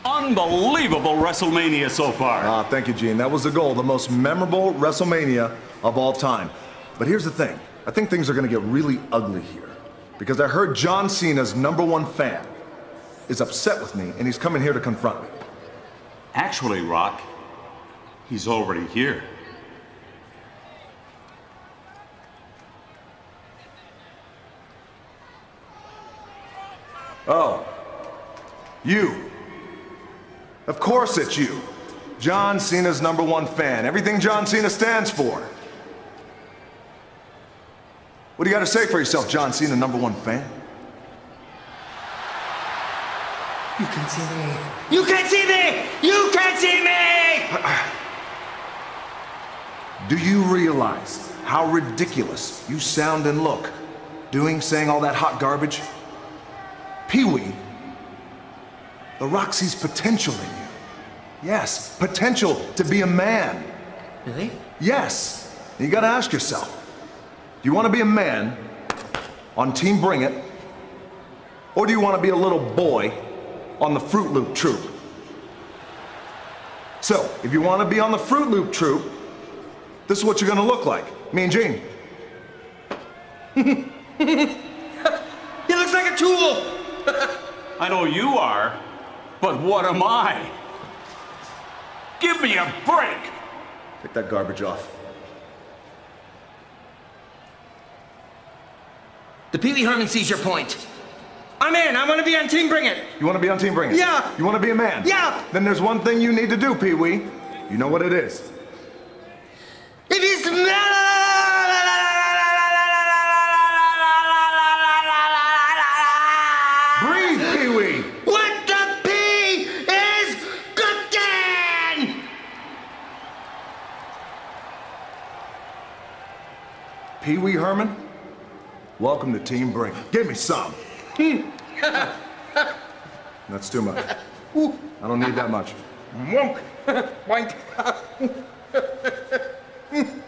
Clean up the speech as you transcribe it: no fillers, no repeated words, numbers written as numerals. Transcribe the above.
Unbelievable Wrestlemania so far. Ah, thank you, Gene. That was the goal, the most memorable Wrestlemania of all time. But here's the thing. I think things are going to get really ugly here. Because I heard John Cena's #1 fan is upset with me, and he's coming here to confront me. Actually, Rock, he's already here. Oh. You. Of course it's you. John Cena's #1 fan. Everything John Cena stands for. What do you got to say for yourself, John Cena, #1 fan? You can't see me. You can't see me! You can't see me! Do you realize how ridiculous you sound and look saying all that hot garbage? Peewee, The Rock sees potential in you. Yes, potential to be a man. Really? Yes. You gotta ask yourself, do you want to be a man on Team Bring It, or do you want to be a little boy on the Fruit Loop troupe? So, if you want to be on the Fruit Loop troupe, this is what you're gonna look like. Me and Gene. He looks like a tool! I know you are, but what am I? Give me a break! Take that garbage off. The Pee-wee Herman sees your point. I'm in. I want to be on Team Bring It. You want to be on Team Bring It? Yeah. You want to be a man? Yeah. Then there's one thing you need to do, Pee-wee. You know what it is. It is Breathe, Pee-wee. what the pea is cooking! Pee-wee Herman, welcome to Team Bring It. Give me some. That's too much. I don't need that much. Wonk. Boink.